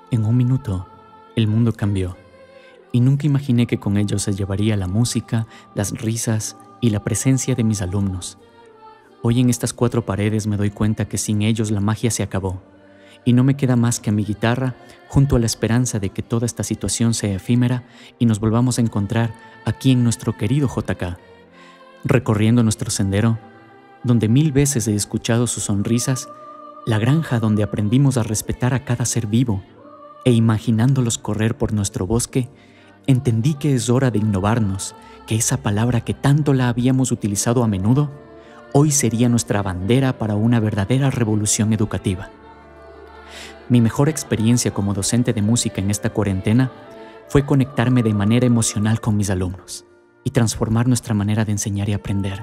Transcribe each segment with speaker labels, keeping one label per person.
Speaker 1: En un minuto, el mundo cambió, y nunca imaginé que con ello se llevaría la música, las risas y la presencia de mis alumnos. Hoy en estas 4 paredes me doy cuenta que sin ellos la magia se acabó, y no me queda más que a mi guitarra junto a la esperanza de que toda esta situación sea efímera y nos volvamos a encontrar aquí en nuestro querido JK, recorriendo nuestro sendero, donde 1000 veces he escuchado sus sonrisas, la granja donde aprendimos a respetar a cada ser vivo, e imaginándolos correr por nuestro bosque, entendí que es hora de innovarnos, que esa palabra que tanto la habíamos utilizado a menudo, hoy sería nuestra bandera para una verdadera revolución educativa. Mi mejor experiencia como docente de música en esta cuarentena fue conectarme de manera emocional con mis alumnos y transformar nuestra manera de enseñar y aprender.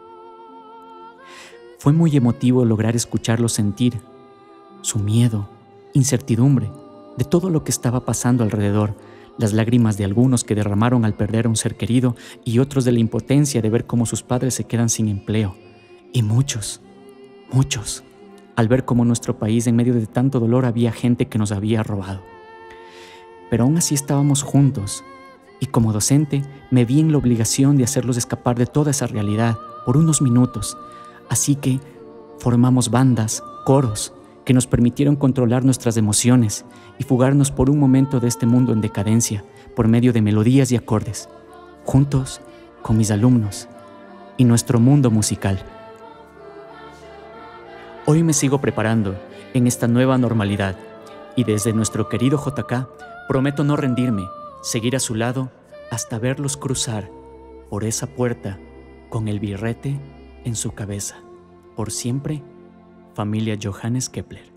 Speaker 1: Fue muy emotivo lograr escucharlos sentir su miedo, incertidumbre de todo lo que estaba pasando alrededor, las lágrimas de algunos que derramaron al perder a un ser querido y otros de la impotencia de ver cómo sus padres se quedan sin empleo, y muchos, al ver cómo en nuestro país en medio de tanto dolor había gente que nos había robado. Pero aún así estábamos juntos, y como docente me vi en la obligación de hacerlos escapar de toda esa realidad por unos minutos, así que formamos bandas, coros, que nos permitieron controlar nuestras emociones y fugarnos por un momento de este mundo en decadencia por medio de melodías y acordes, juntos con mis alumnos y nuestro mundo musical. Hoy me sigo preparando en esta nueva normalidad y desde nuestro querido JK prometo no rendirme, seguir a su lado hasta verlos cruzar por esa puerta con el birrete en su cabeza. Por siempre, familia Johannes Kepler.